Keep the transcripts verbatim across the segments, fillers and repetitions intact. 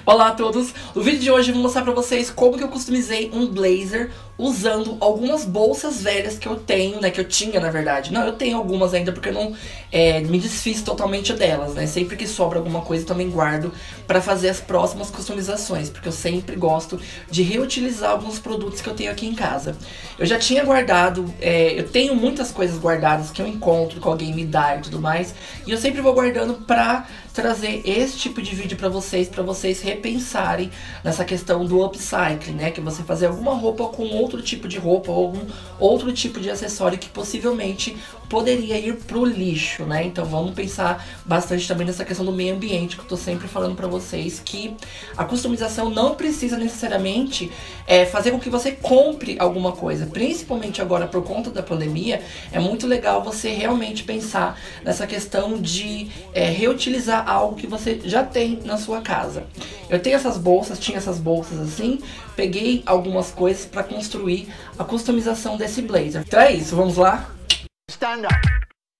Olá a todos! No vídeo de hoje eu vou mostrar pra vocês como que eu customizei um blazer usando algumas bolsas velhas que eu tenho, né, que eu tinha na verdade. Não, eu tenho algumas ainda porque eu não é, me desfiz totalmente delas, né. Sempre que sobra alguma coisa eu também guardo pra fazer as próximas customizações, porque eu sempre gosto de reutilizar alguns produtos que eu tenho aqui em casa. Eu já tinha guardado, é, eu tenho muitas coisas guardadas que eu encontro, que alguém me dá e tudo mais, e eu sempre vou guardando pra trazer esse tipo de vídeo pra vocês, pra vocês repensarem nessa questão do upcycling, né? Que você fazer alguma roupa com outro tipo de roupa ou algum outro tipo de acessório que possivelmente poderia ir pro lixo, né? Então vamos pensar bastante também nessa questão do meio ambiente, que eu tô sempre falando pra vocês, que a customização não precisa necessariamente é, fazer com que você compre alguma coisa. Principalmente agora por conta da pandemia, é muito legal você realmente pensar nessa questão de é, reutilizar algo que você já tem na sua casa. Eu tenho essas bolsas, tinha essas bolsas assim, peguei algumas coisas para construir a customização desse blazer. Então é isso, vamos lá? Stand up.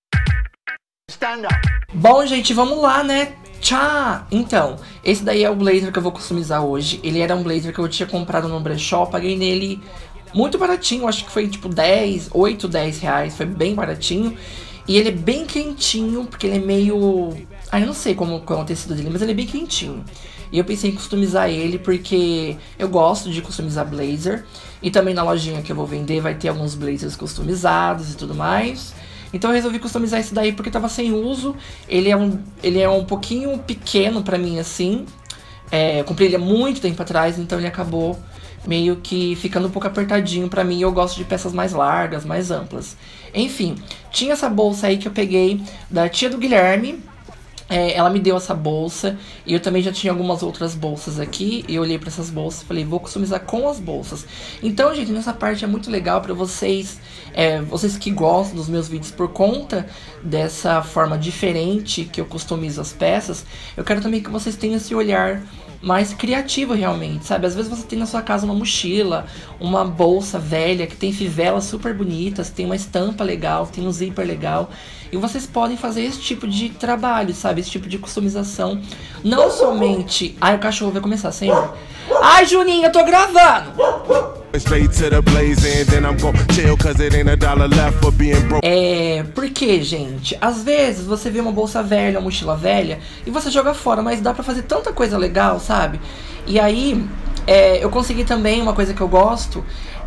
Stand up. Bom, gente, vamos lá, né? Tchau! Então, esse daí é o blazer que eu vou customizar hoje. Ele era um blazer que eu tinha comprado no brechó, paguei nele muito baratinho, acho que foi tipo dez, oito, dez reais, foi bem baratinho. E ele é bem quentinho, porque ele é meio... Ah, eu não sei como, qual é o tecido dele, mas ele é bem quentinho. E eu pensei em customizar ele porque eu gosto de customizar blazer. E também na lojinha que eu vou vender vai ter alguns blazers customizados e tudo mais. Então eu resolvi customizar esse daí porque tava sem uso. Ele é um, ele é um pouquinho pequeno pra mim assim. É, eu comprei ele há muito tempo atrás, então ele acabou meio que ficando um pouco apertadinho pra mim. Eu gosto de peças mais largas, mais amplas. Enfim, tinha essa bolsa aí que eu peguei da tia do Guilherme. É, ela me deu essa bolsa e eu também já tinha algumas outras bolsas aqui. E eu olhei para essas bolsas e falei, vou customizar com as bolsas. Então, gente, nessa parte é muito legal para vocês, é, vocês que gostam dos meus vídeos por conta dessa forma diferente que eu customizo as peças. Eu quero também que vocês tenham esse olhar mais criativo realmente, sabe? Às vezes você tem na sua casa uma mochila, uma bolsa velha que tem fivelas super bonitas, tem uma estampa legal, tem um zíper legal. E vocês podem fazer esse tipo de trabalho, sabe? Esse tipo de customização. Não somente... Ai, o cachorro vai começar, senhor. Ai, Juninho, eu tô gravando! É, porque, gente, às vezes você vê uma bolsa velha, uma mochila velha, e você joga fora, mas dá pra fazer tanta coisa legal, sabe? E aí, é, eu consegui também uma coisa que eu gosto,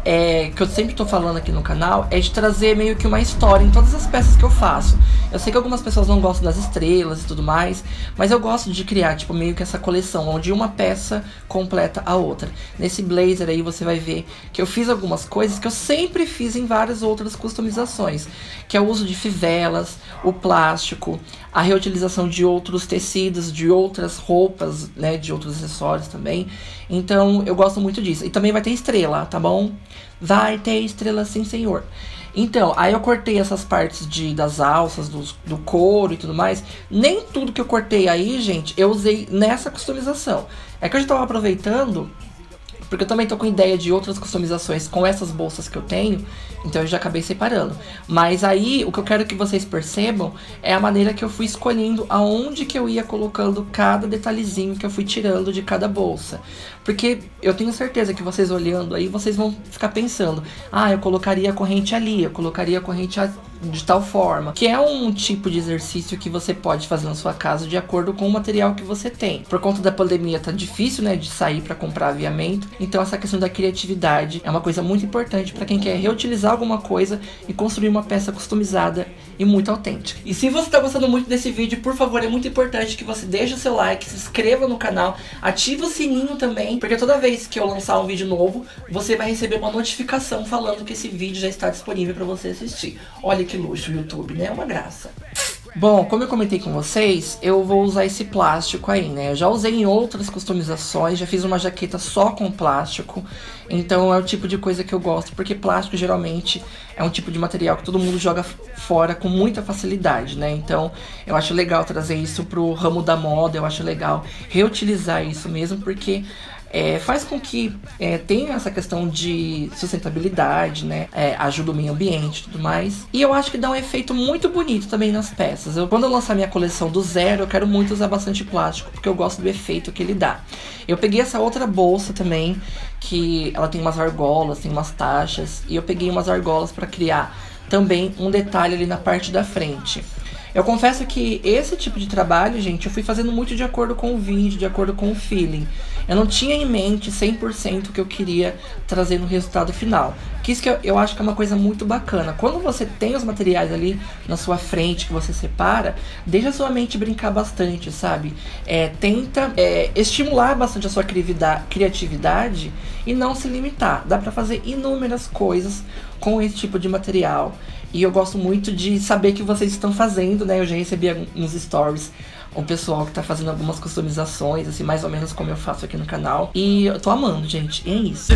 é, que eu sempre tô falando aqui no canal, é de trazer meio que uma história em todas as peças que eu faço. Eu sei que algumas pessoas não gostam das estrelas e tudo mais, mas eu gosto de criar, tipo, meio que essa coleção, onde uma peça completa a outra. Nesse blazer aí você vai ver que eu fiz algumas coisas que eu sempre fiz em várias outras customizações, que é o uso de fivelas, o plástico, a reutilização de outros tecidos, de outras roupas, né, de outros acessórios também. Então eu gosto muito disso. E também vai ter estrela, tá bom? Vai ter estrela sim, senhor. Então, aí eu cortei essas partes de, das alças, do, do couro e tudo mais. Nem tudo que eu cortei aí, gente, eu usei nessa customização. É que eu já tava aproveitando, porque eu também tô com ideia de outras customizações com essas bolsas que eu tenho. Então eu já acabei separando. Mas aí, o que eu quero que vocês percebam é a maneira que eu fui escolhendo aonde que eu ia colocando cada detalhezinho que eu fui tirando de cada bolsa. Porque eu tenho certeza que vocês olhando aí, vocês vão ficar pensando, ah, eu colocaria a corrente ali, eu colocaria a corrente de tal forma. Que é um tipo de exercício que você pode fazer na sua casa de acordo com o material que você tem. Por conta da pandemia tá difícil, né, de sair para comprar aviamento. Então essa questão da criatividade é uma coisa muito importante para quem quer reutilizar alguma coisa e construir uma peça customizada e muito autêntica. E se você tá gostando muito desse vídeo, por favor, é muito importante que você deixe o seu like, se inscreva no canal, ative o sininho também, porque toda vez que eu lançar um vídeo novo, você vai receber uma notificação falando que esse vídeo já está disponível para você assistir. Olha que luxo o YouTube, né? É uma graça. Bom, como eu comentei com vocês, eu vou usar esse plástico aí, né? Eu já usei em outras customizações, já fiz uma jaqueta só com plástico. Então é o tipo de coisa que eu gosto, porque plástico geralmente é um tipo de material que todo mundo joga fora com muita facilidade, né? Então eu acho legal trazer isso pro ramo da moda, eu acho legal reutilizar isso mesmo, porque é, faz com que é, tenha essa questão de sustentabilidade, né? É, ajuda o meio ambiente e tudo mais. E eu acho que dá um efeito muito bonito também nas peças. Eu, quando eu lançar minha coleção do zero, eu quero muito usar bastante plástico, porque eu gosto do efeito que ele dá. Eu peguei essa outra bolsa também, que ela tem umas argolas, tem umas taxas, e eu peguei umas argolas para criar também um detalhe ali na parte da frente. Eu confesso que esse tipo de trabalho, gente, eu fui fazendo muito de acordo com o vídeo, de acordo com o feeling. Eu não tinha em mente cem por cento o que eu queria trazer no resultado final. Que isso que eu, eu acho que é uma coisa muito bacana. Quando você tem os materiais ali na sua frente, que você separa, deixa a sua mente brincar bastante, sabe? É, tenta é, estimular bastante a sua criatividade e não se limitar. Dá pra fazer inúmeras coisas com esse tipo de material. E eu gosto muito de saber que vocês estão fazendo, né? Eu já recebi nos stories o pessoal que tá fazendo algumas customizações, assim, mais ou menos como eu faço aqui no canal. E eu tô amando, gente. E é isso.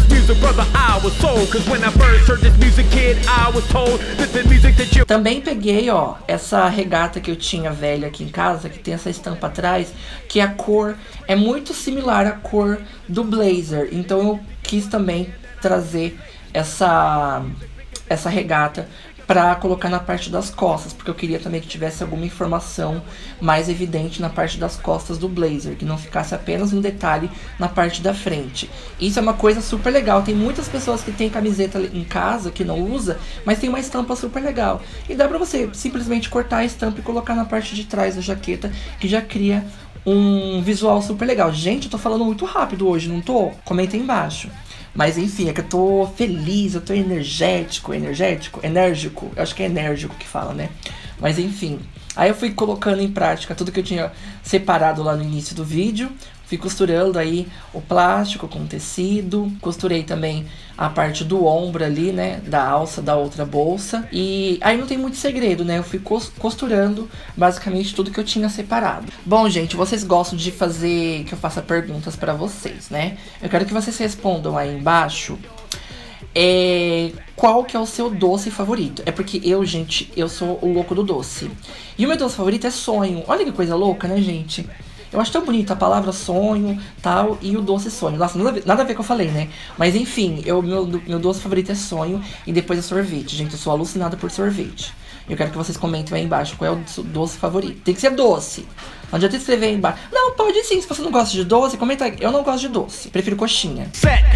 Também peguei, ó, essa regata que eu tinha velha aqui em casa, que tem essa estampa atrás, que a cor é muito similar à cor do blazer. Então eu quis também trazer essa, essa regata pra colocar na parte das costas, porque eu queria também que tivesse alguma informação mais evidente na parte das costas do blazer, que não ficasse apenas um detalhe na parte da frente. Isso é uma coisa super legal. Tem muitas pessoas que tem camiseta em casa que não usa, mas tem uma estampa super legal. E dá pra você simplesmente cortar a estampa e colocar na parte de trás da jaqueta, que já cria um visual super legal. Gente, eu tô falando muito rápido hoje, não tô? Comenta aí embaixo. Mas enfim, é que eu tô feliz, eu tô energético, energético, enérgico, eu acho que é enérgico que fala, né? Mas enfim, aí eu fui colocando em prática tudo que eu tinha separado lá no início do vídeo. Fui costurando aí o plástico com tecido, costurei também a parte do ombro ali, né, da alça da outra bolsa. E aí não tem muito segredo, né, eu fui costurando basicamente tudo que eu tinha separado. Bom, gente, vocês gostam de fazer que eu faça perguntas pra vocês, né? Eu quero que vocês respondam aí embaixo é, qual que é o seu doce favorito. É porque eu, gente, eu sou o louco do doce. E o meu doce favorito é sonho. Olha que coisa louca, né, gente? Eu acho tão bonita a palavra sonho, tal, e o doce sonho. Nossa, nada a ver, nada a ver com o que eu falei, né? Mas enfim, eu, meu, meu doce favorito é sonho e depois é sorvete. Gente, eu sou alucinada por sorvete. Eu quero que vocês comentem aí embaixo qual é o doce favorito. Tem que ser doce. Não adianta escrever aí embaixo. Não, pode sim. Se você não gosta de doce, comenta aí. Eu não gosto de doce. Prefiro coxinha.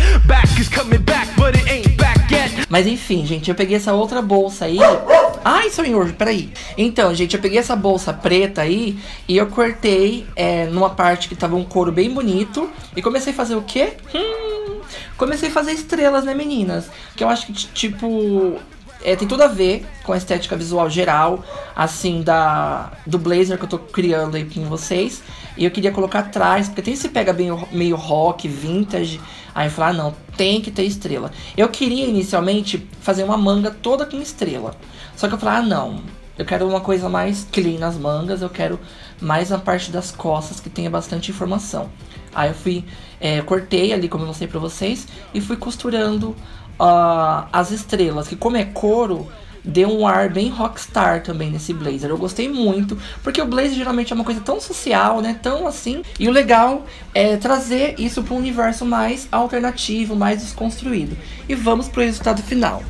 Mas enfim, gente, eu peguei essa outra bolsa aí. Ai, senhor, peraí. Então, gente, eu peguei essa bolsa preta aí e eu cortei é, numa parte que tava um couro bem bonito. E comecei a fazer o quê? Hum, comecei a fazer estrelas, né, meninas? Que eu acho que, tipo... É, tem tudo a ver com a estética visual geral, assim, da, do blazer que eu tô criando aí com vocês. E eu queria colocar atrás, porque tem esse pega bem meio rock, vintage. Aí eu falei, ah não, tem que ter estrela. Eu queria inicialmente fazer uma manga toda com estrela. Só que eu falei, ah não, eu quero uma coisa mais clean nas mangas, eu quero mais na parte das costas que tenha bastante informação. Aí eu fui, é, cortei ali, como eu mostrei pra vocês, e fui costurando Uh, as estrelas, que como é couro, deu um ar bem rockstar também nesse blazer. Eu gostei muito, porque o blazer geralmente é uma coisa tão social, né, tão assim. E o legal é trazer isso para um universo mais alternativo, mais desconstruído. E vamos pro resultado final.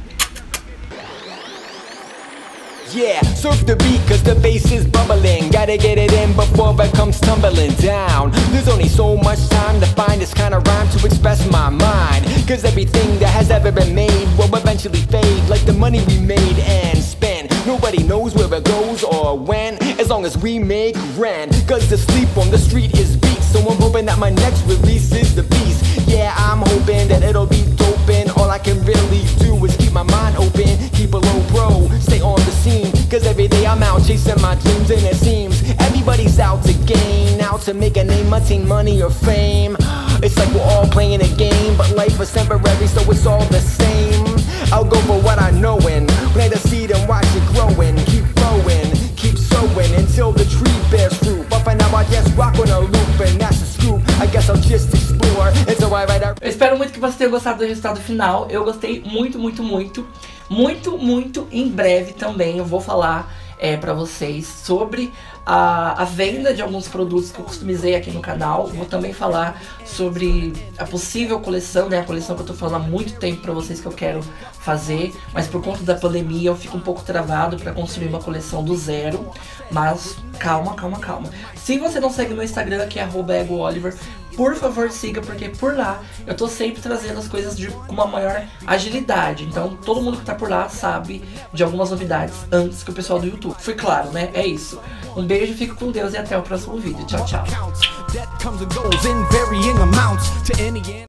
Yeah, surf the beat cause the bass is bubbling. Gotta get it in before it comes tumbling down. There's only so much time to find this kind of rhyme to express my mind. Cause everything that has ever been made will eventually fade, like the money we made and spent. Nobody knows where it goes or when, as long as we make rent. Cause the sleep on the street is beat, so I'm hoping that my next release is the beast. Yeah, I'm hoping that it'll be dope, and all I can really do is keep my mind open, keep a low pro, stay on the scene. Cause every day I'm out chasing my dreams, and it seems everybody's out to gain, out to make a name, attain money or fame. It's like we're all playing a game, but life is temporary, so it's all the same. I'll go for what I know and plant a seed and watch it growing. Keep growing, keep sowing until the tree bears fruit. But for now I just rock on a loop, and that's the scoop. I guess I'll just explore. It's alright, right? Eu espero muito que você tenha gostado do resultado final. Eu gostei muito, muito, muito. Muito, muito em breve também eu vou falar é, pra vocês sobre a, a venda de alguns produtos que eu customizei aqui no canal. Vou também falar sobre a possível coleção, né? A coleção que eu tô falando há muito tempo pra vocês que eu quero fazer, mas por conta da pandemia eu fico um pouco travado pra construir uma coleção do zero. Mas calma, calma, calma. Se você não segue meu Instagram, que é arroba egooliver, por favor siga, porque por lá eu tô sempre trazendo as coisas de, com uma maior agilidade. Então todo mundo que tá por lá sabe de algumas novidades antes que o pessoal do YouTube. Foi claro, né? É isso. Um beijo, fico com Deus e até o próximo vídeo. Tchau, tchau.